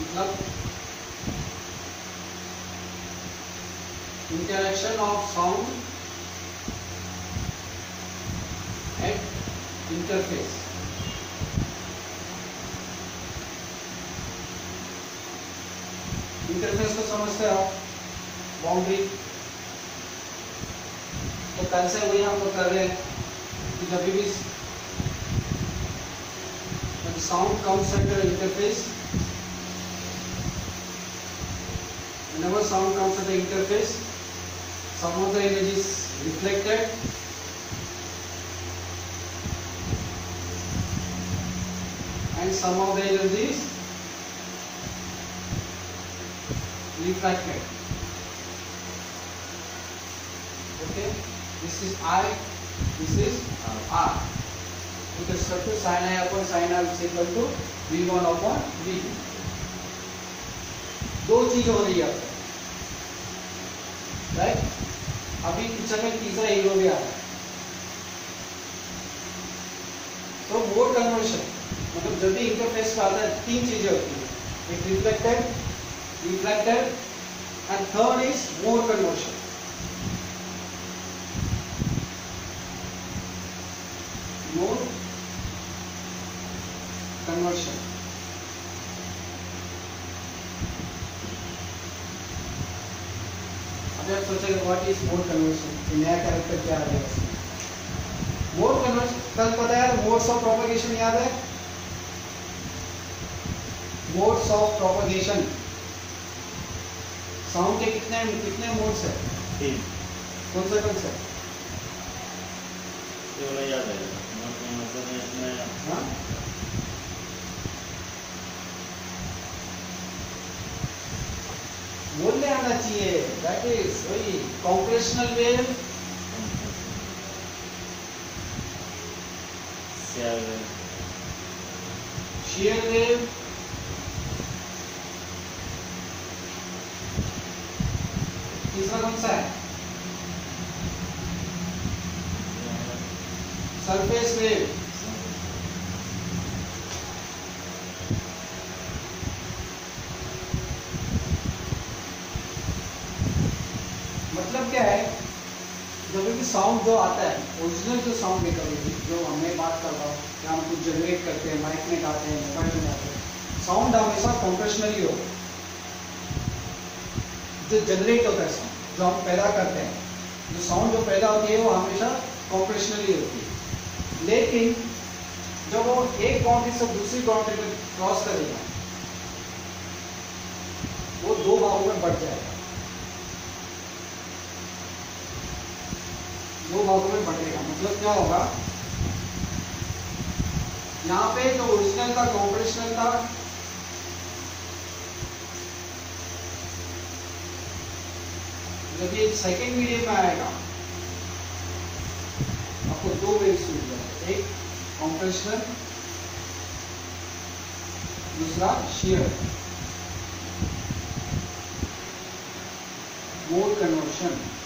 मतलब interaction of sound at interface. Interface को समझते हो आप, बाउंड्री। तो कल से वही हम लोग कर रहे हैं कि जब भी sound comes at the interface, whenever sound comes at the interface, some of the image is reflected and some of the energy is refracted. Okay, this is I, this is R. With respect to sin I upon sin R is equal to V1 upon V2. दो चीज हो रही है, right? अभी picture में तीसरा hero भी आ रहा है। तो मोड कन्वर्शन मतलब जब भी इंटरफेस पे आता है तीन चीजें होती है, एक reflected, refracted and third is mode conversion. Mode conversion. अब आप सोचेंगे व्हाट इज मोड कन्वर्शन, नया कैरेक्टर क्या है इसमें? मोड कन्वर्शन कल पता है, मोड्स ऑफ प्रोपगेशन याद है? मोड्स ऑफ प्रोपगेशन, साउंड के कितने मोड्स है? तीन। कौन सा? ये वाला याद है, हाँ? बोलने आना चाहिए, दैट इज वही कॉम्प्रेशनल वेव, shear wave, तीसरा कौन सा है? Surface wave. मतलब क्या है, जब भी साउंड जो आता है, ओरिजिनल जो साउंड निकल रही है, जो हमें बात कर रहा हूँ या हम कुछ जनरेट करते हैं, माइक में गाते हैं, मोबाइल में गाते हैं, साउंड हमेशा कॉम्प्रेशनली हो, जो जनरेट होता है साउंड, जो हम पैदा करते हैं, जो साउंड जो पैदा होती है वो हमेशा कॉम्प्रेशनली होती है। लेकिन जब वो एक बाउंड्री से दूसरी बाउंड्री में क्रॉस करेगा, वो दो भागों में बढ़ जाएगा, दो भागों में बढ़ेगा। मतलब क्या होगा, यहाँ पे जो ओरिजिनल था, कॉम्प्रेशनल था, जब ये सेकेंड मीडियम में आएगा आपको दो वेव्स मिल जाएगा, एक कॉम्प्रेशनल, दूसरा shear। Mode conversion